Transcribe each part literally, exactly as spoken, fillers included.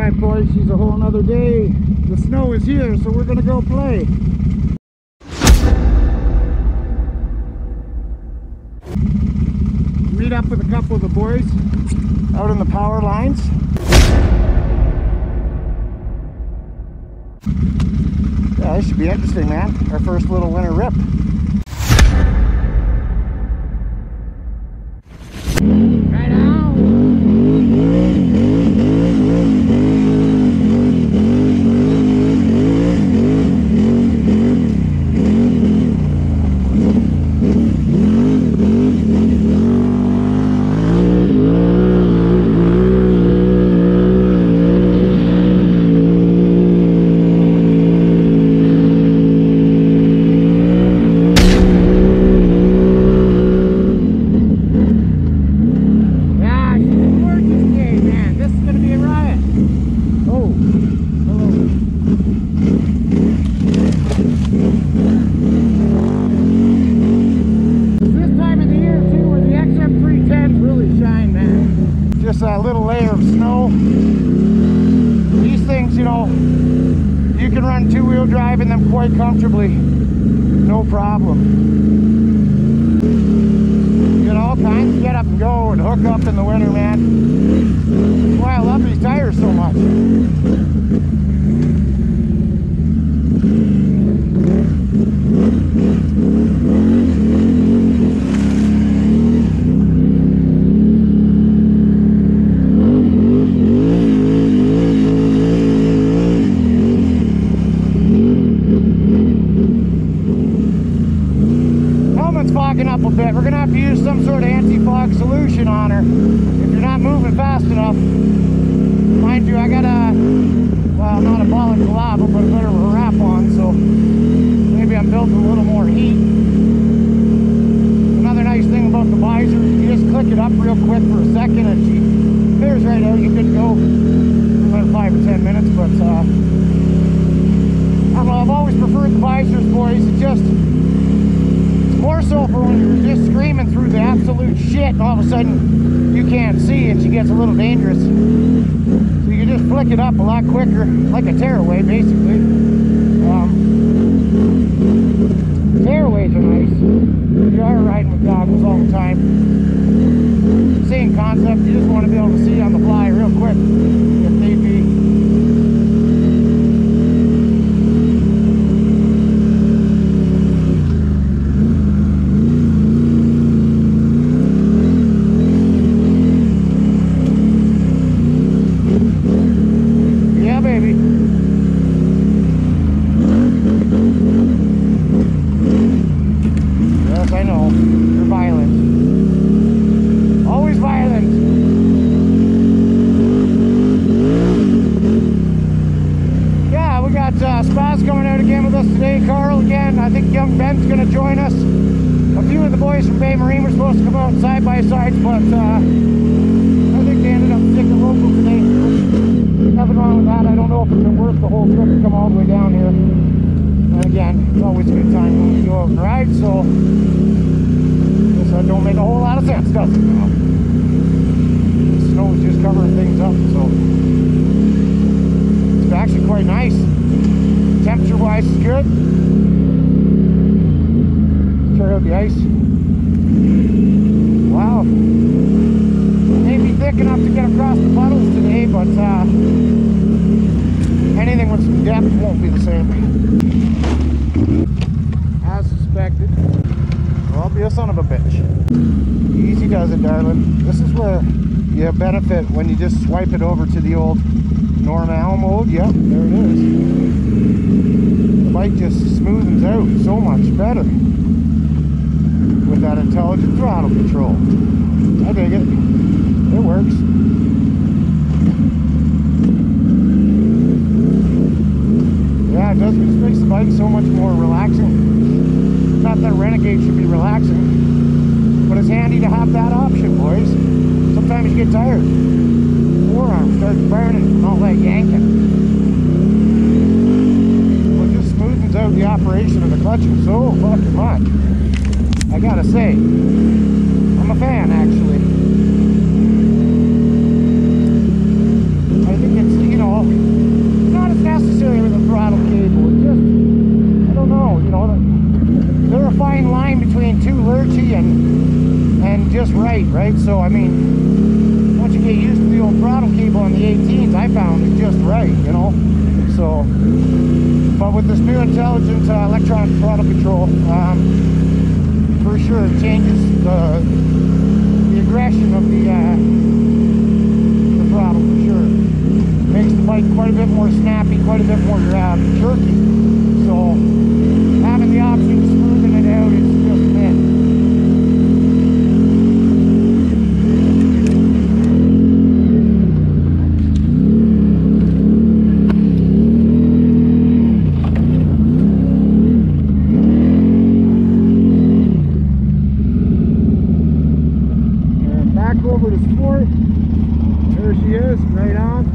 Alright boys, she's a whole nother day. The snow is here, so we're gonna go play. Meet up with a couple of the boys out in the power lines. Yeah, this should be interesting, man. Our first little winter rip. Right on. A little layer of snow. These things, you know, you can run two-wheel drive in them quite comfortably, no problem. You get all kinds of get up and go and hook up in the winter, man. That's why I love these tires so much. Up a bit. We're gonna have to use some sort of anti-fog solution on her if you're not moving fast enough. Mind you, I got a, well, not a ball of lava, but a bit of a wrap on, so maybe I'm building a little more heat. Another nice thing about the visor, you just click it up real quick for a second and she clears right out. You could go for about five or ten minutes, but uh, I don't know, I've always preferred the visors, boys. It just more so for when you're just screaming through the absolute shit and all of a sudden you can't see and she gets a little dangerous. So you can just flick it up a lot quicker, like a tearaway basically. Um, tearaways are nice. You are riding with goggles all the time. Same concept, you just want to be able to see on the fly real quick if need be. I think young Ben's going to join us. A few of the boys from BayMarine were supposed to come out side by sides, but uh, I think they ended up sticking local today. Nothing wrong with that. I don't know if it's been worth the whole trip to come all the way down here. And again, it's always a good time when we go out and ride, so this uh, don't make a whole lot of sense, does it? You know? The snow is just covering things up, so it's actually quite nice. Temperature-wise, it's good. Try out the ice. Wow. May be thick enough to get across the puddles today, but uh, anything with some depth won't be the same. As suspected. Well, be a son of a bitch. Easy does it, darling. This is where you benefit when you just swipe it over to the old normal mode. Yep, there it is. The bike just smoothens out so much better with that intelligent throttle control. I dig it. It works. Yeah, it does. It just makes the bike so much more relaxing. Not that Renegade should be relaxing, but it's handy to have that option, boys. Sometimes you get tired. Forearm starts burning and all that yanking. Well, it just smoothens out the operation of the clutching so fucking much. I gotta say, I'm a fan actually. I think it's, you know, right, right? So, I mean, once you get used to the old throttle cable on the eighteens, I found it's just right, you know? So, but with this new intelligent uh, electronic throttle control, um, for sure it changes the, the aggression of the, uh, the throttle, for sure. Makes the bike quite a bit more snappy, quite a bit more uh, jerky. So, having the option of smoothing it out is just mint. Over to sport. There she is, right on.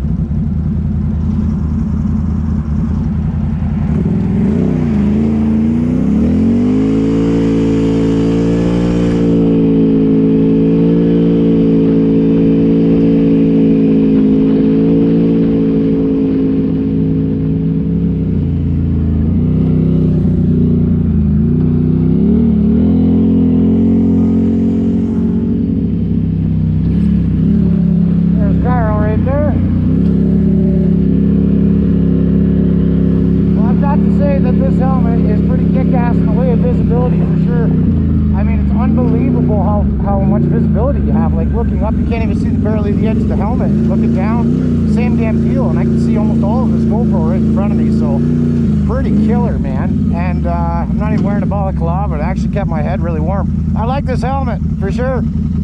Visibility you have, like looking up, you can't even see the barely the edge of the helmet. Looking down, same damn deal, and I can see almost all of this GoPro right in front of me. So pretty killer, man. And uh, I'm not even wearing a balaclava. It actually kept my head really warm. I like this helmet for sure.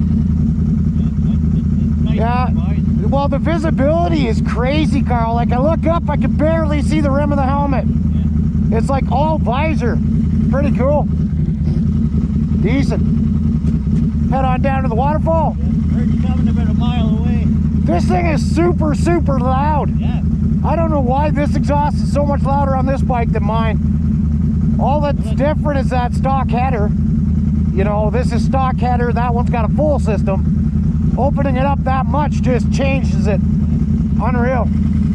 Yeah. Well, the visibility is crazy, Carl. Like I look up, I can barely see the rim of the helmet. It's like all visor. Pretty cool. Decent. Head on down to the waterfall. Yeah, heard you coming about a mile away. This thing is super, super loud. Yeah. I don't know why this exhaust is so much louder on this bike than mine. All that's well, different is that stock header. You know, this is stock header. That one's got a full system. Opening it up that much just changes it. Unreal.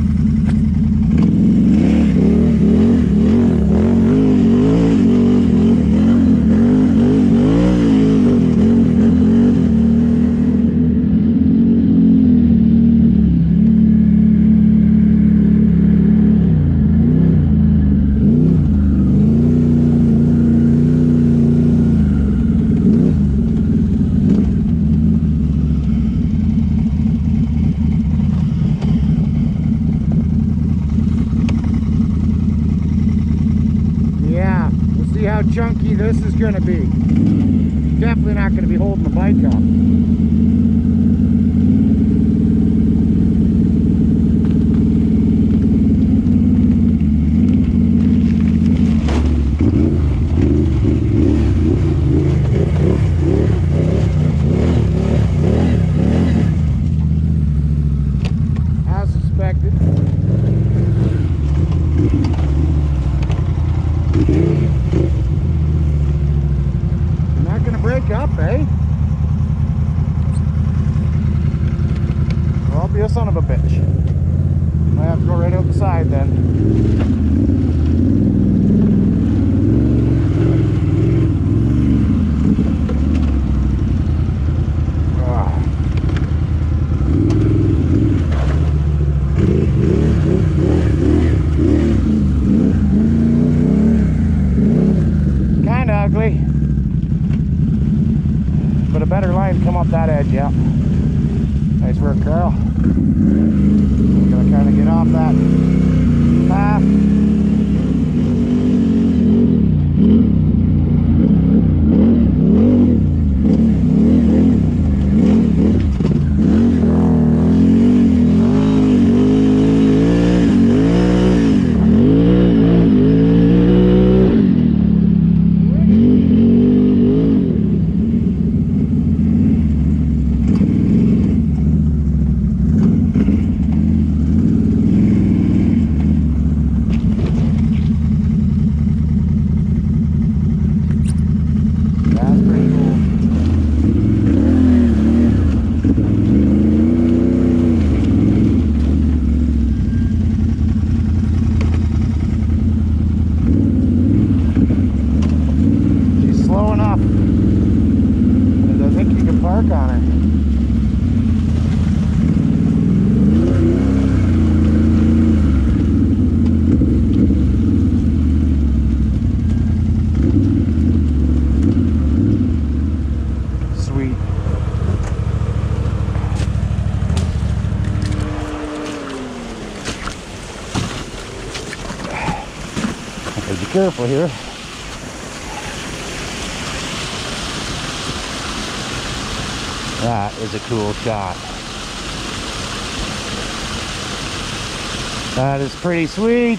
How chunky this is going to be. Definitely not going to be holding the bike up. As suspected. Break up, eh? Well, I'll be a son of a bitch. I have to go right out the side then. Kinda ugly. But a better line to come up that edge, yeah. Nice work, Carl. I'm gonna kind of get off that path. careful here. That is a cool shot. That is pretty sweet.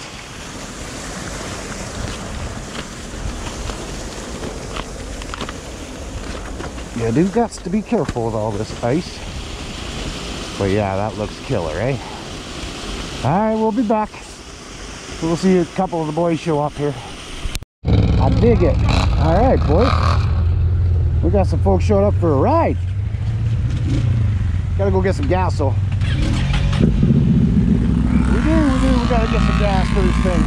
You do got to be careful with all this ice. But yeah, that looks killer, eh? Alright, we'll be back. We'll see a couple of the boys show up here. I dig it. Alright, boys. We got some folks showing up for a ride. Gotta go get some gas, so. We do, we do. We gotta get some gas first thing.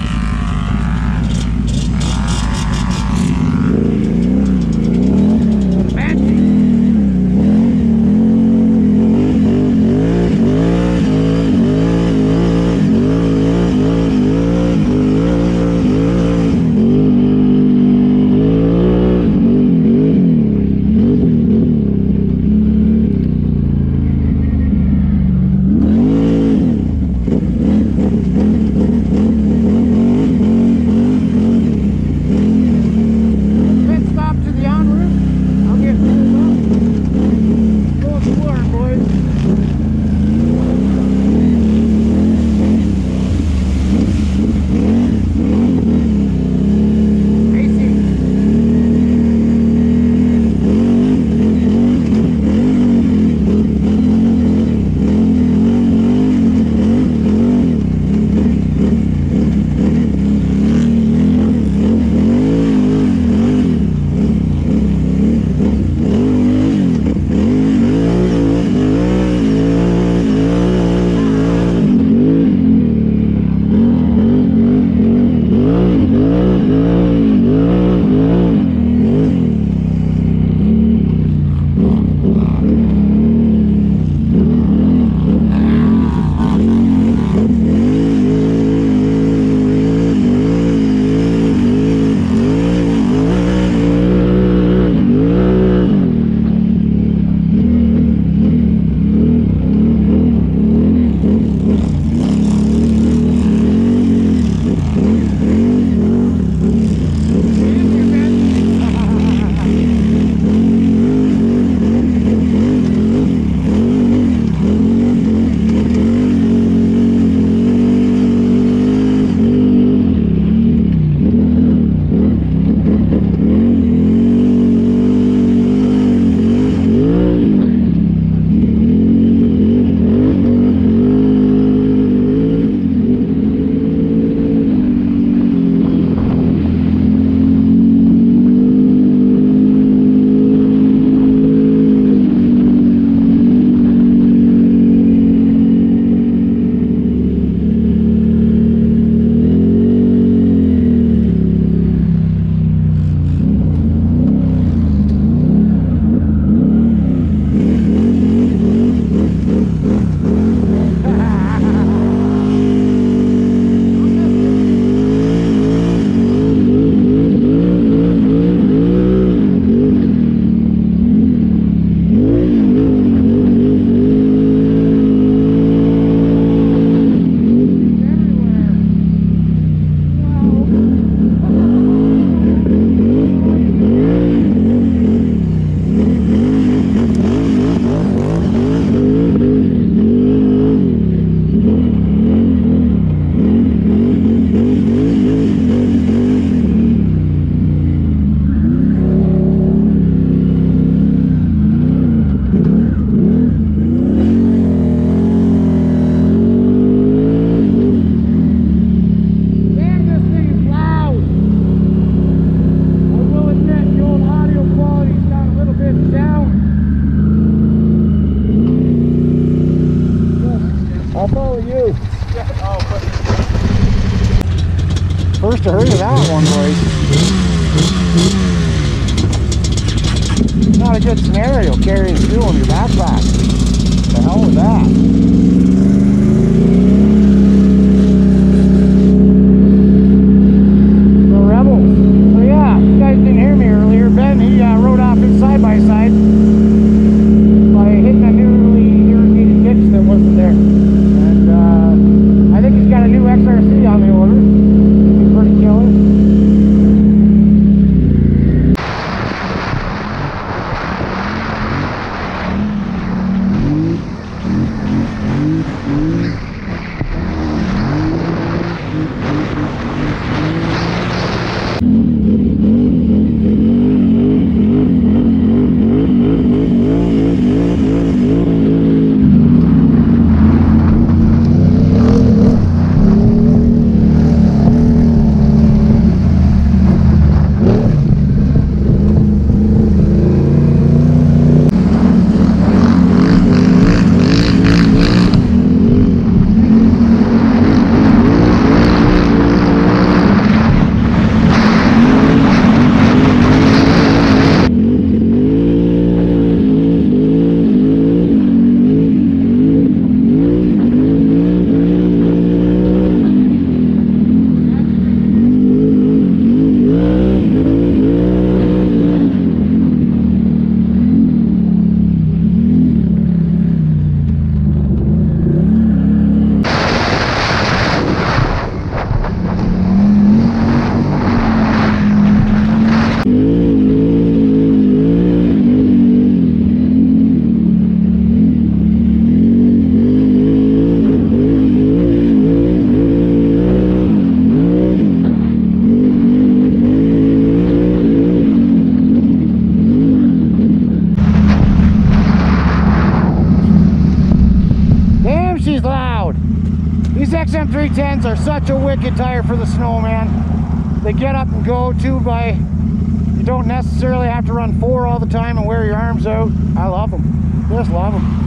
First to hurry to that one, boys. Not a good scenario carrying fuel in your backpack. The hell with that. The Rebels. So yeah, you guys didn't hear me earlier. Ben, he uh, rode off his side-by-side by hitting a newly irrigated ditch that wasn't there. And uh, I think he's got a new X R C on the order. Pretty killer. he's loud. These X M three tens are such a wicked tire for the snow, man. They get up and go too by, you don't necessarily have to run four all the time and wear your arms out. I love them. Just love them.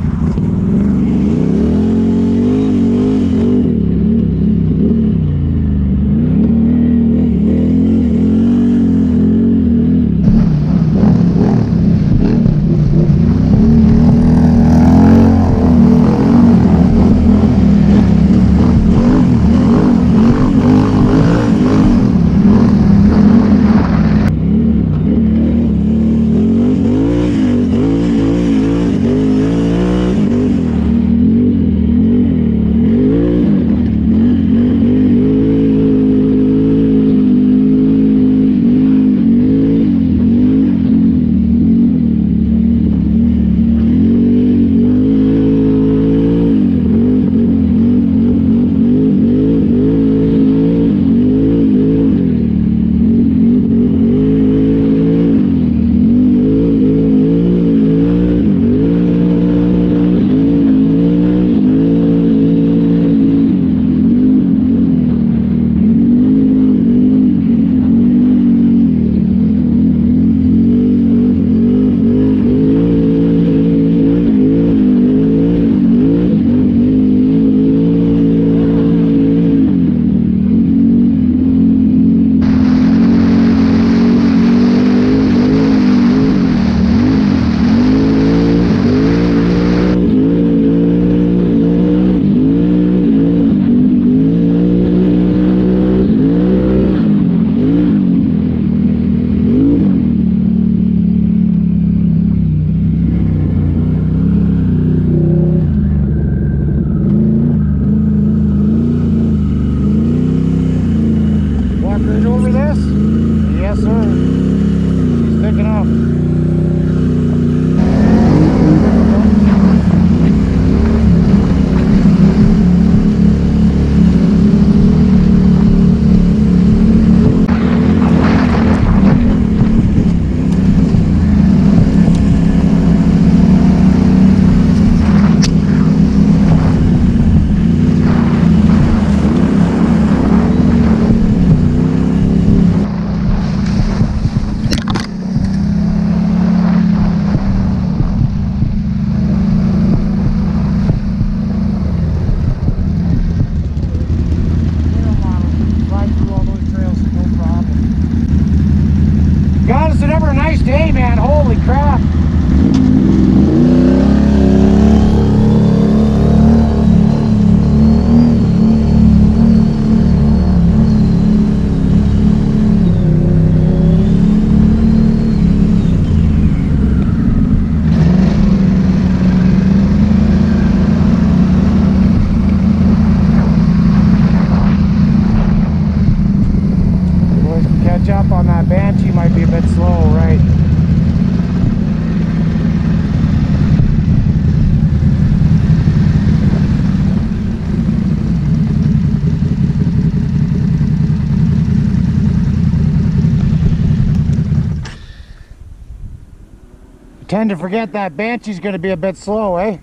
Tend to forget that Banshee's going to be a bit slow, eh?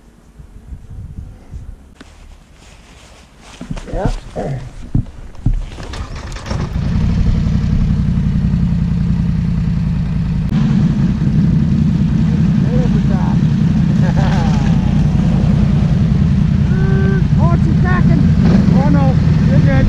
Yep. Oh, she's cracking. Oh no, you're good.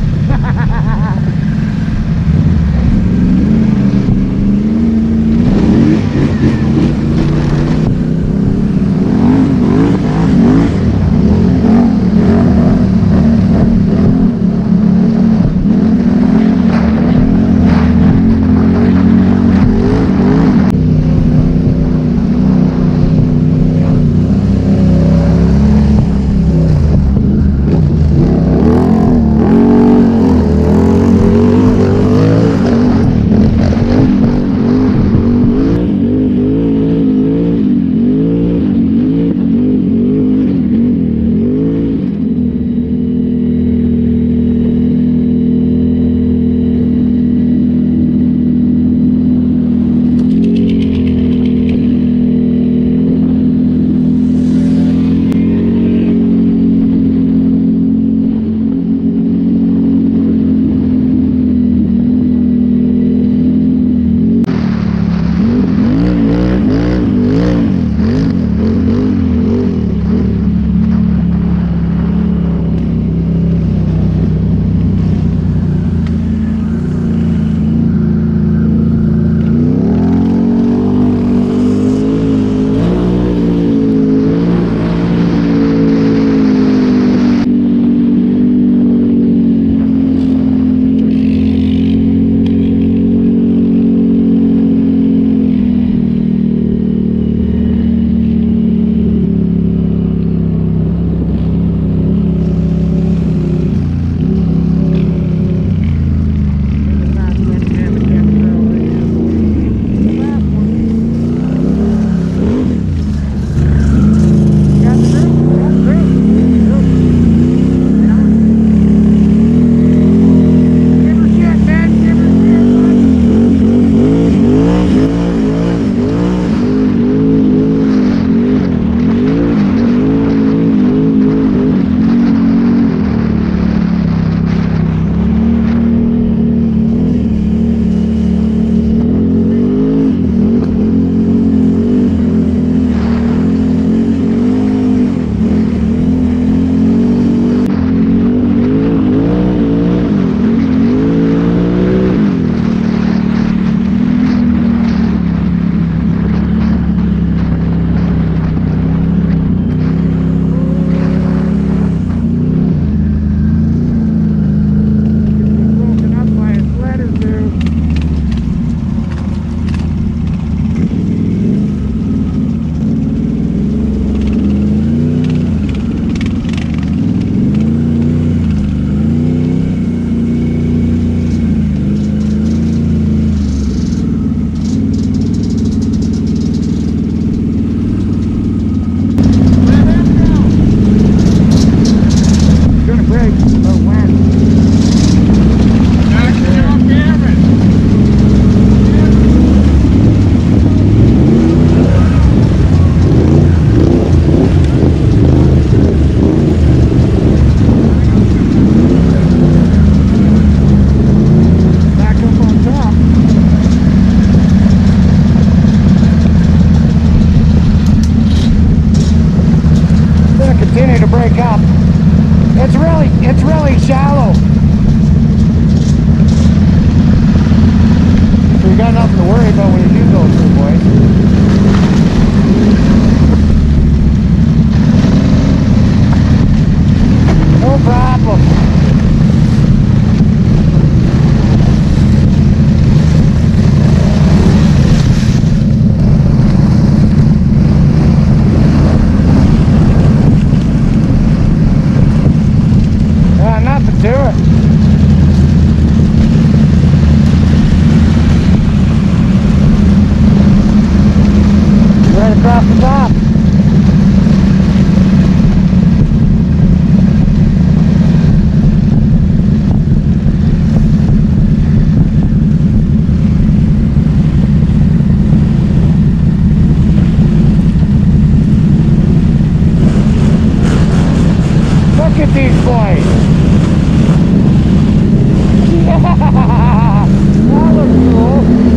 really shallow. So you got nothing to worry about when you do go through, boys. No problem. Yeah, nothing to it. Right across the top. Look at these boys. Yeah, that looks cool.